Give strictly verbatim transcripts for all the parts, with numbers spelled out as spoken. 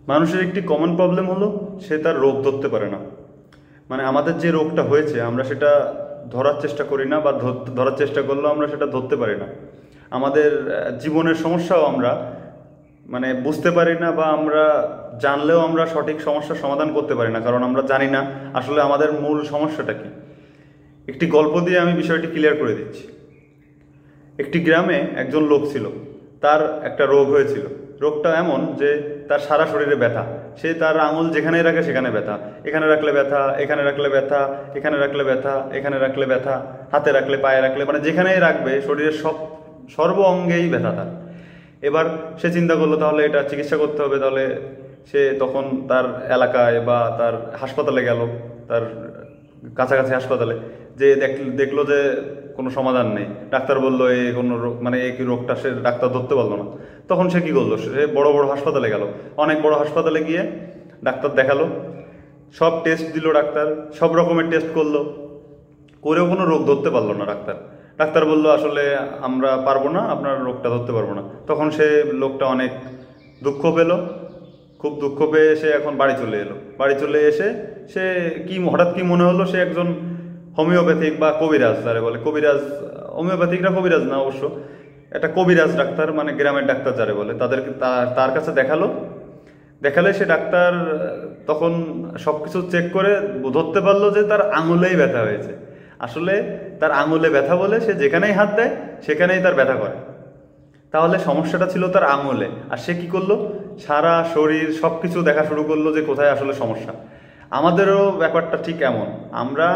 মানুষের একটি common problem হলো সে তার রোগ ধরতে পারে না। মানে আমাদের যে রোগটা হয়েছে আমরা সেটা ধরার চেষ্টা করি না, বা ধরার চেষ্টা করলেও আমরা সেটা ধরতে পারি না। আমাদের জীবনের সমস্যাও আমরা মানে বুঝতে পারি না, বা আমরা জানলেও আমরা সঠিক সমস্যার সমাধান করতে পারি না, কারণ আমরা জানি না আসলে আমাদের মূল সমস্যাটা কি। একটি গল্প দিয়ে আমি বিষয়টি ক্লিয়ার করে দিচ্ছি। একটি গ্রামে একজন লোক ছিল, তার একটা রোগ হয়েছিল। রোগটা এমন যে তার সারা শরীরে ব্যথা, সে তার আঙুল যেখানেই রাখে সেখানে ব্যথা, এখানে রাখলে ব্যথা, এখানে রাখলে ব্যথা, এখানে রাখলে ব্যথা, এখানে রাখলে ব্যথা, হাতে রাখলে, পায়ে রাখলে, মানে যেখানেই রাখবে শরীরের সব সর্ব অঙ্গেই ব্যথা তার। এবার সে চিন্তা করলো তাহলে এটা চিকিৎসা করতে হবে। তাহলে সে তখন তার এলাকায় বা তার হাসপাতালে গেল, তার কাছাকাছি হাসপাতালে যে দেখলো যে কোনো সমাধান নেই। ডাক্তার বললো এই কোনো রোগ, মানে এই রোগটা সে ডাক্তার ধরতে পারলো না। তখন সে কী করলো, সে বড় বড় হাসপাতালে গেল। অনেক বড় হাসপাতালে গিয়ে ডাক্তার দেখালো, সব টেস্ট দিল ডাক্তার, সব রকমের টেস্ট করলো, করেও কোনো রোগ ধরতে পারলো না ডাক্তার। ডাক্তার বললো আসলে আমরা পারবো না, আপনার রোগটা ধরতে পারবো না। তখন সে লোকটা অনেক দুঃখ পেল, খুব দুঃখ পেয়ে সে এখন বাড়ি চলে এলো। বাড়ি চলে এসে সে কি হঠাৎ কি মনে হলো, সে একজন হোমিওপ্যাথিক বা কবিরাজ, যারা বলে কবিরাজ, হোমিওপ্যাথিকরা কবিরাজ না অবশ্য, একটা কবিরাজ ডাক্তার, মানে গ্রামের ডাক্তার যারা বলে, তাদেরকে তার কাছে দেখালো। দেখালে সে ডাক্তার তখন সব কিছু চেক করে ধরতে পারলো যে তার আঙুলেই ব্যথা হয়েছে। আসলে তার আঙুলে ব্যথা বলে সে যেখানেই হাত দেয় সেখানেই তার ব্যথা করে। তাহলে সমস্যাটা ছিল তার আঙুলে। আর সে কি করলো, সারা শরীর সব কিছু দেখা শুরু করলো যে কোথায় আসলে সমস্যা। আমাদেরও ব্যাপারটা ঠিক এমন, আমরা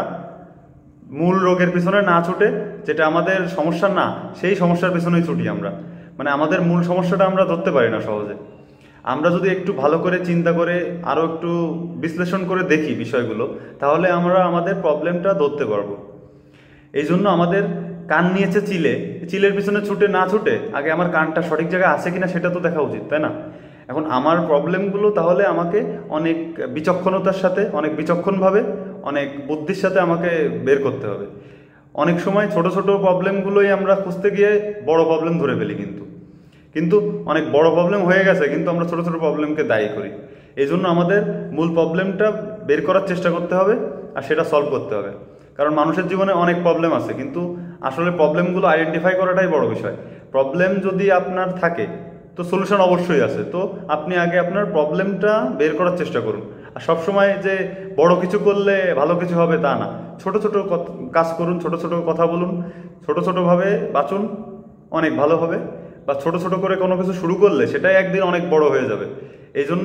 মূল রোগের পিছনে না ছুটে, যেটা আমাদের সমস্যা না সেই সমস্যার পিছনেই ছুটি আমরা। মানে আমাদের মূল সমস্যাটা আমরা ধরতে পারি না সহজে। আমরা যদি একটু ভালো করে চিন্তা করে আরও একটু বিশ্লেষণ করে দেখি বিষয়গুলো, তাহলে আমরা আমাদের প্রবলেমটা ধরতে পারবো। এই জন্য আমাদের কান নিয়েছে চিলে, চিলের পিছনে ছুটে না ছুটে আগে আমার কানটা সঠিক জায়গায় আছে কিনা সেটা তো দেখা উচিত, তাই না? এখন আমার প্রবলেমগুলো তাহলে আমাকে অনেক বিচক্ষণতার সাথে, অনেক বিচক্ষণভাবে, অনেক বুদ্ধির সাথে আমাকে বের করতে হবে। অনেক সময় ছোট ছোট প্রবলেমগুলোই আমরা খুঁজতে গিয়ে বড় প্রবলেম ধরে ফেলি, কিন্তু কিন্তু অনেক বড় প্রবলেম হয়ে গেছে, কিন্তু আমরা ছোট ছোট প্রবলেমকে দায়ী করি। এই জন্য আমাদের মূল প্রবলেমটা বের করার চেষ্টা করতে হবে আর সেটা সলভ করতে হবে। কারণ মানুষের জীবনে অনেক প্রবলেম আছে, কিন্তু আসলে প্রবলেমগুলো আইডেন্টিফাই করাটাই বড় বিষয়। প্রবলেম যদি আপনার থাকে তো সলিউশন অবশ্যই আছে। তো আপনি আগে আপনার প্রবলেমটা বের করার চেষ্টা করুন। আর সবসময় যে বড় কিছু করলে ভালো কিছু হবে তা না, ছোট ছোট কাজ করুন, ছোট ছোট কথা বলুন, ছোট ছোটোভাবে বাঁচুন, অনেক ভালো হবে। বা ছোট ছোট করে কোনো কিছু শুরু করলে সেটাই একদিন অনেক বড় হয়ে যাবে। এই জন্য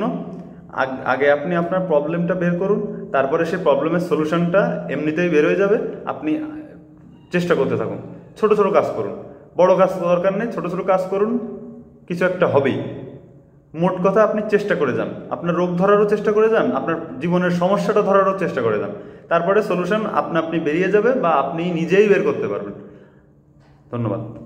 আগে আপনি আপনার প্রবলেমটা বের করুন, তারপরে সেই প্রবলেমের সলিউশনটা এমনিতেই বের হয়ে যাবে। আপনি চেষ্টা করতে থাকুন, ছোট ছোট কাজ করুন, বড় কাজ দরকার নেই, ছোট ছোট কাজ করুন, কিছু একটা হবেই। মোট কথা আপনি চেষ্টা করে যান, আপনার রোগ ধরারও চেষ্টা করে যান, আপনার জীবনের সমস্যাটা ধরারও চেষ্টা করে যান, তারপরে সলিউশন আপনা আপনি বেরিয়ে যাবে বা আপনি নিজেই বের করতে পারবেন। ধন্যবাদ।